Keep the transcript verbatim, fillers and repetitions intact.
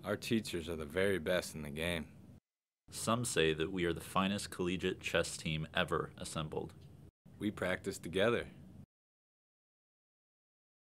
Our teachers are the very best in the game. Some say that we are the finest collegiate chess team ever assembled. We practice together.